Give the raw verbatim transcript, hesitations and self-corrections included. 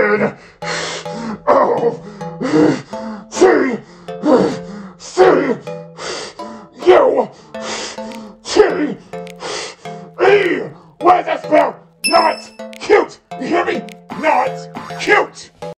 N O T C U T E. What does that spell? Not cute. You hear me? Not cute.